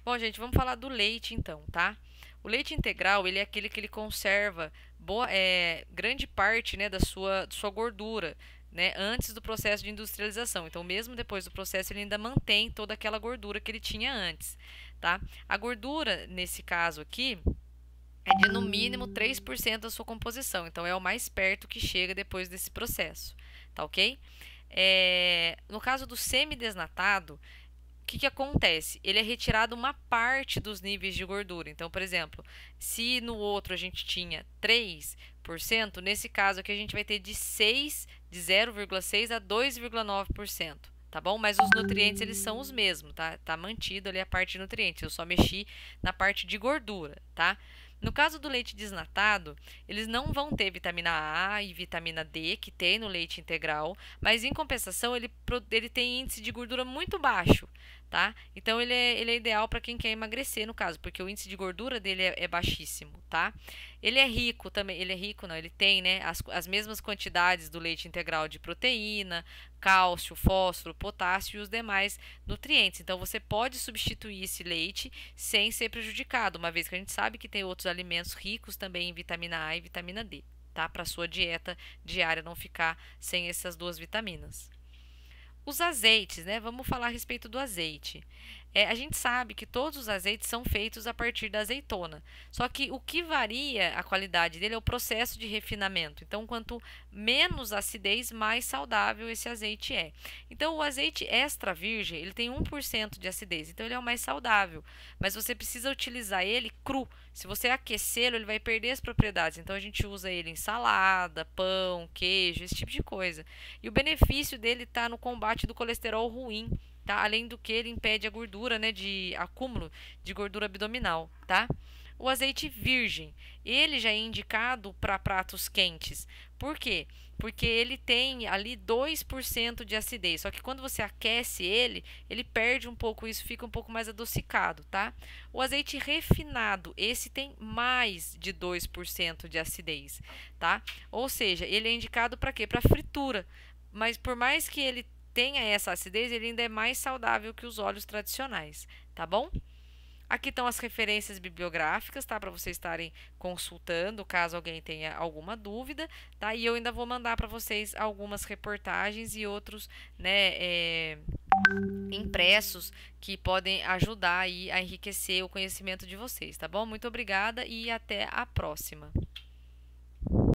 Bom, gente, vamos falar do leite então, tá? O leite integral, ele é aquele que ele conserva grande parte, né, da sua gordura, né, antes do processo de industrialização. Então, mesmo depois do processo, ele ainda mantém toda aquela gordura que ele tinha antes, tá? A gordura, nesse caso aqui, é de no mínimo 3% da sua composição. Então, é o mais perto que chega depois desse processo, tá ok? No caso do semidesnatado, o que acontece? Ele é retirado uma parte dos níveis de gordura. Então, por exemplo, se no outro a gente tinha 3%, nesse caso aqui a gente vai ter de 0,6 a 2,9%. Tá bom? Mas os nutrientes eles são os mesmos, tá? Tá mantido ali a parte de nutrientes. Eu só mexi na parte de gordura, tá? No caso do leite desnatado, eles não vão ter vitamina A e vitamina D, que tem no leite integral, mas em compensação ele tem índice de gordura muito baixo, tá? Então ele é ideal para quem quer emagrecer, no caso, porque o índice de gordura dele é baixíssimo, tá? Ele é rico também, ele é rico, não, ele tem, né, as mesmas quantidades do leite integral de proteína, cálcio, fósforo, potássio e os demais nutrientes. Então você pode substituir esse leite sem ser prejudicado, uma vez que a gente sabe que tem outros alimentos ricos também em vitamina A e vitamina D, tá? Para sua dieta diária não ficar sem essas duas vitaminas. Os azeites, né? Vamos falar a respeito do azeite. A gente sabe que todos os azeites são feitos a partir da azeitona. Só que o que varia a qualidade dele é o processo de refinamento. Então, quanto menos acidez, mais saudável esse azeite é. Então, o azeite extra virgem, ele tem 1% de acidez. Então, ele é o mais saudável. Mas você precisa utilizar ele cru. Se você aquecê-lo, ele vai perder as propriedades. Então, a gente usa ele em salada, pão, queijo, esse tipo de coisa. E o benefício dele está no combate do colesterol ruim, tá? Além do que ele impede a gordura, né, de acúmulo de gordura abdominal, tá? O azeite virgem, ele já é indicado para pratos quentes. Por quê? Porque ele tem ali 2% de acidez. Só que quando você aquece ele perde um pouco isso, fica um pouco mais adocicado, tá? O azeite refinado, esse tem mais de 2% de acidez, tá? Ou seja, ele é indicado para quê? Para fritura. Mas por mais que ele tenha essa acidez, ele ainda é mais saudável que os óleos tradicionais, tá bom? Aqui estão as referências bibliográficas, tá? Para vocês estarem consultando, caso alguém tenha alguma dúvida, tá? E eu ainda vou mandar para vocês algumas reportagens e outros, né, impressos que podem ajudar aí a enriquecer o conhecimento de vocês, tá bom? Muito obrigada e até a próxima.